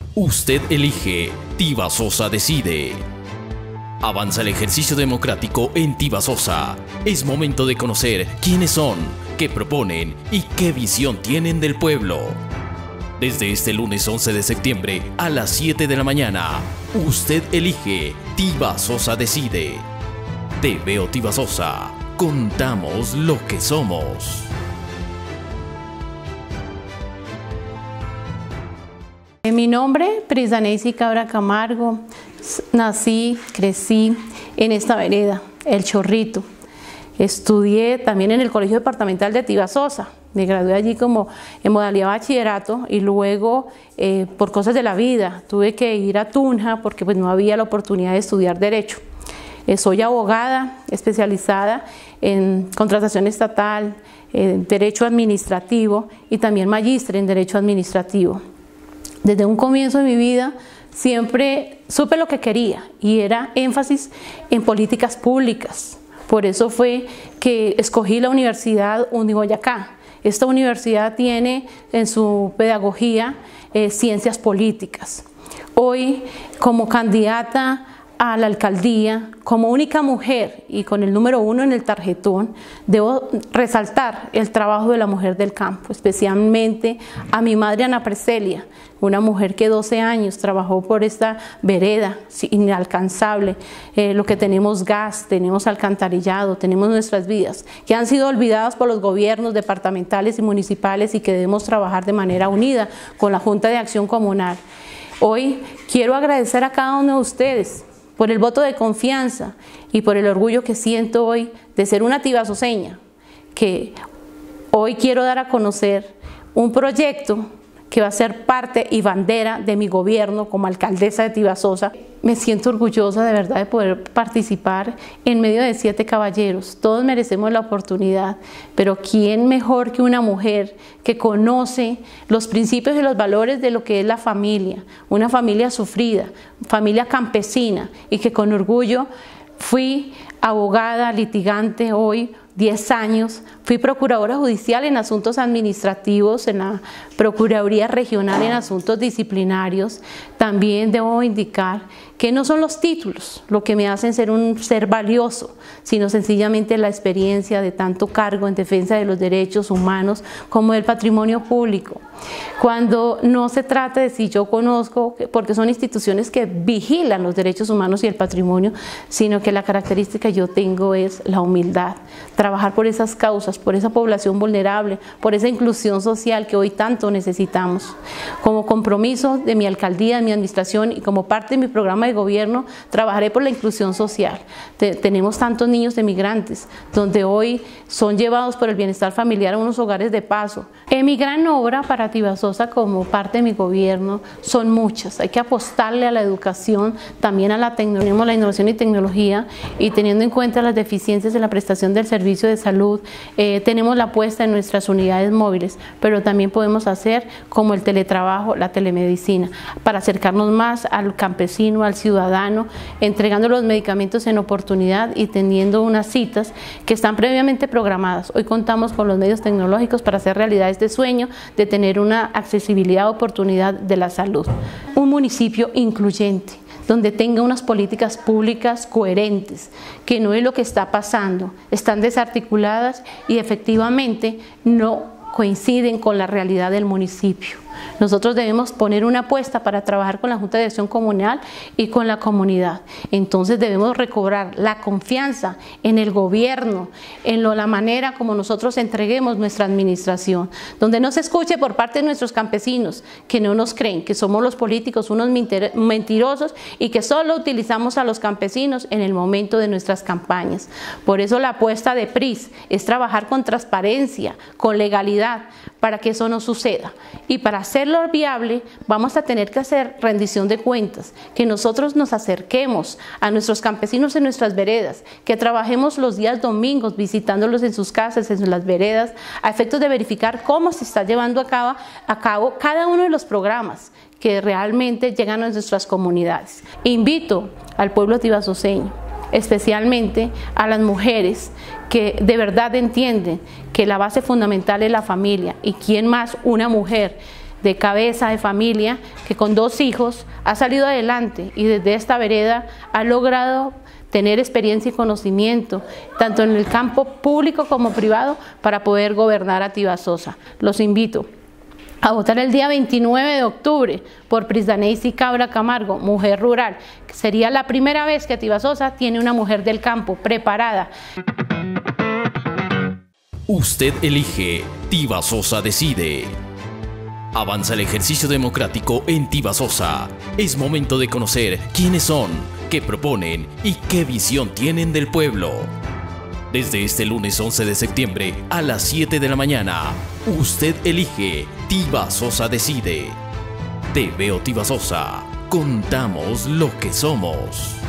Usted elige, Tibasosa decide. Avanza el ejercicio democrático en Tibasosa. Es momento de conocer quiénes son, qué proponen y qué visión tienen del pueblo. Desde este lunes 11 de septiembre a las 7 de la mañana, usted elige, Tibasosa decide. TVO Tibasosa, contamos lo que somos. Mi nombre, Prisdaneisy Cabra Camargo. Nací, crecí en esta vereda, El Chorrito. Estudié también en el Colegio Departamental de Tibasosa. Me gradué allí como en modalidad bachillerato y luego, por cosas de la vida, tuve que ir a Tunja porque pues, no había la oportunidad de estudiar Derecho. Soy abogada especializada en contratación estatal, en Derecho Administrativo y también magíster en Derecho Administrativo. Desde un comienzo de mi vida siempre supe lo que quería y era énfasis en políticas públicas. Por eso fue que escogí la Universidad Uniboyacá. Esta universidad tiene en su pedagogía ciencias políticas. Hoy, como candidata a la alcaldía, como única mujer y con el número 1 en el tarjetón, debo resaltar el trabajo de la mujer del campo, especialmente a mi madre Ana Preselia, una mujer que 12 años trabajó por esta vereda inalcanzable. Lo que tenemos gas, tenemos alcantarillado, tenemos nuestras vidas, que han sido olvidadas por los gobiernos departamentales y municipales y que debemos trabajar de manera unida con la Junta de Acción Comunal. Hoy quiero agradecer a cada uno de ustedes por el voto de confianza y por el orgullo que siento hoy de ser una tibasoseña, que hoy quiero dar a conocer un proyecto que va a ser parte y bandera de mi gobierno como alcaldesa de Tibasosa. Me siento orgullosa de verdad de poder participar en medio de 7 caballeros. Todos merecemos la oportunidad, pero ¿quién mejor que una mujer que conoce los principios y los valores de lo que es la familia? Una familia sufrida, familia campesina y que con orgullo fui abogada, litigante hoy, 10 años, fui procuradora judicial en asuntos administrativos, en la Procuraduría Regional en asuntos disciplinarios. También debo indicar que no son los títulos lo que me hacen ser un ser valioso, sino sencillamente la experiencia de tanto cargo en defensa de los derechos humanos como del patrimonio público. Cuando no se trata de si yo conozco, porque son instituciones que vigilan los derechos humanos y el patrimonio, sino que la característica que yo tengo es la humildad, trabajar por esas causas, por esa población vulnerable, por esa inclusión social que hoy tanto necesitamos. Como compromiso de mi alcaldía, de mi administración y como parte de mi programa de gobierno, trabajaré por la inclusión social. Tenemos tantos niños de migrantes, donde hoy son llevados por el bienestar familiar a unos hogares de paso. Mi gran obra para Tibasosa como parte de mi gobierno son muchas. Hay que apostarle a la educación, también a la tecnología. Tenemos la innovación y tecnología y teniendo en cuenta las deficiencias en la prestación del servicio de salud, tenemos la apuesta en nuestras unidades móviles, pero también podemos hacer como el teletrabajo, la telemedicina, para acercarnos más al campesino, al ciudadano, entregando los medicamentos en oportunidad y teniendo unas citas que están previamente programadas. Hoy contamos con los medios tecnológicos para hacer realidad este sueño de tener una accesibilidad, oportunidad de la salud. Un municipio incluyente, donde tenga unas políticas públicas coherentes, que no es lo que está pasando, están desarticuladas y efectivamente no coinciden con la realidad del municipio. Nosotros debemos poner una apuesta para trabajar con la Junta de Acción Comunal y con la comunidad. Entonces debemos recobrar la confianza en el gobierno, en la manera como nosotros entreguemos nuestra administración, donde no se escuche por parte de nuestros campesinos que no nos creen, que somos los políticos unos mentirosos y que solo utilizamos a los campesinos en el momento de nuestras campañas. Por eso la apuesta de PRIS es trabajar con transparencia, con legalidad, para que eso no suceda. Y para hacerlo viable vamos a tener que hacer rendición de cuentas, que nosotros nos acerquemos a nuestros campesinos en nuestras veredas, que trabajemos los días domingos visitándolos en sus casas, en las veredas, a efectos de verificar cómo se está llevando a cabo cada uno de los programas que realmente llegan a nuestras comunidades. Invito al pueblo tibasoseño, especialmente a las mujeres que de verdad entienden que la base fundamental es la familia y quién más, una mujer de cabeza de familia, que con 2 hijos ha salido adelante y desde esta vereda ha logrado tener experiencia y conocimiento, tanto en el campo público como privado, para poder gobernar a Tibasosa. Los invito a votar el día 29 de octubre por Prisdaneisy Cabra Camargo, mujer rural. Sería la primera vez que Tibasosa tiene una mujer del campo preparada. Usted elige, Tibasosa decide. Avanza el ejercicio democrático en Tibasosa. Es momento de conocer quiénes son, qué proponen y qué visión tienen del pueblo. Desde este lunes 11 de septiembre a las 7 de la mañana, usted elige, Tibasosa decide. Te veo Tibasosa, contamos lo que somos.